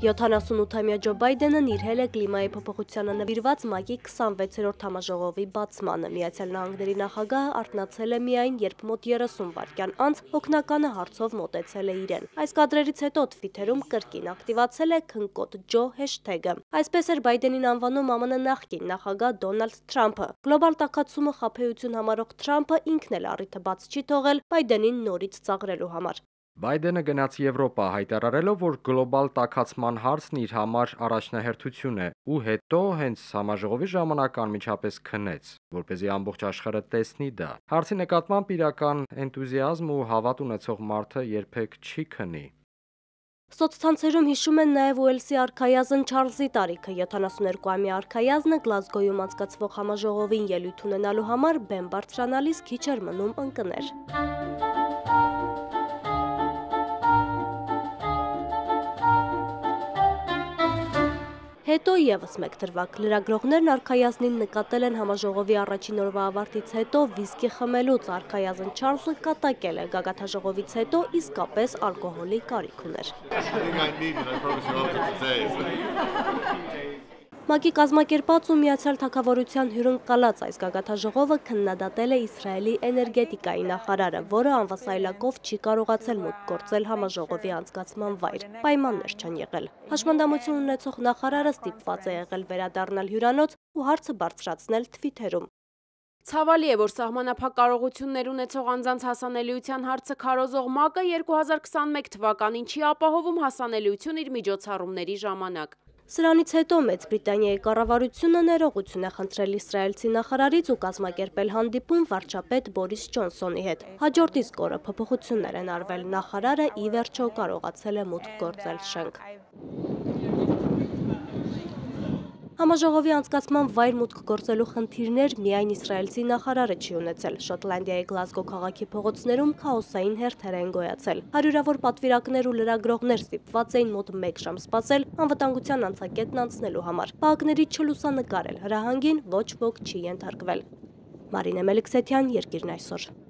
78-ամյա Ջո Բայդենն իրհել է կլիմայի փոփոխությանը նվիրված ՄԱԿ-ի 26-րդ համաժողովի բացմանը։ Միացյալ Նահանգների նախագահը արթնացել է միայն, երբ մոտ 30 վայրկյան անց հոգնականը հարցով մոտեցել է իրեն։ Այս կադրերից հետո Թվիթերում կրկին ակտիվացել է քնկոտ Ջո հեշթեգը։ Այսպես էր Բայդենին անվանում ԱՄՆ նախկին նախագահ Դոնալդ Թրամփը։ Գլոբալ տաքացումը խաբեություն համարող Թրամփը ինքն էլ առիթը բաց չի թողել Բայդենին նորից ծաղրելու համար։ Բայդենը գնաց Եվրոպա, հայտարարելով, որ գլոբալ տաքացման հարցն իր համար առաջնահերթություն է, ու հետո հենց համաժողովի ժամանակ անմիջապես քնեց, որպեսզի ամբողջ աշխարհը տեսնի դա։ Հարցի նկատմամբ իրական էնտուզիազմ ու հավատ ունեցող մարդը երբեք չի քնի։ Սոցցանցերում հիշում են նաև Ուելսի արքայազն Չարլզի տարիքը։ 72-ամյա արքայազնը Գլազգոյում անցկացվող համաժողովին ելույթ ունենալու համար բեմ բարձրանալիս քիչ էր մնում ընկներ։ Հետո եւս մեկ դրվագ։ Լրագրողներն արքայազնին նկատել են համաժողովի առաջին օրվա ավարտից հետո վիսկի խմելուց։ Արքայազն Չարլզը կատակել է գագաթաժողովից հետո իսկապես ալկոհոլի կարիք ուներ։ ՄԱԿ-ի կազմակերպած ու Միացյալ Թագավորության հյուրընկալած այս գագաթաժողովը քննադատել է Իսրայելի էներգետիկայի նախարարը, որը անվասայլակով չի կարողացել մուտք գործել համաժողովի անցկացման վայր։ Պայմաններ չեն եղել։ Հաշմանդամություն ունեցող նախարարը ստիպված է եղել վերադառնալ հյուրանոց ու հարցը բարձրացնել Թվիթերում։ Ցավալի է, որ սահմանափակ կարողություններ ունեցող անձանց հասանելիության հարցը քարոզող ՄԱԿ-ը 2021 թվականին չի ապահովում հասանելիություն իր միջոցառումների ժամանակ։ Սրանից հետո Մեծ Բրիտանիայի կառավարությունը ներողություն է խնդրել իսրայելցի նախարարից ու կազմակերպել հանդիպում վարչապետ Բորիս Ջոնսոնի հետ։ Հաջորդ իսկ օրը փոփոխություններ են արվել, նախարարը ի վերջո կարողացել է մուտք գործել շենք։ Համաժողովի անցկացման վայր մուտք գործելու խնդիրներ միայն իսրայելցի նախարարը չի ունեցել։ Շոտլանդիայի Գլազգո քաղաքի փողոցներում քաոսային հերթեր են գոյացել։ Հարյուրավոր պատվիրակներ ու լրագրողներ ստիպված էին մոտ 1 ժամ սպասել անվտանգության անցակետն անցնելու համար։ Պահակների չլուսանկարել հրահանգին ոչ ոք չի ենթարկվել։ Մարինե Մելիքսեթյան, Երկիրն այսօր։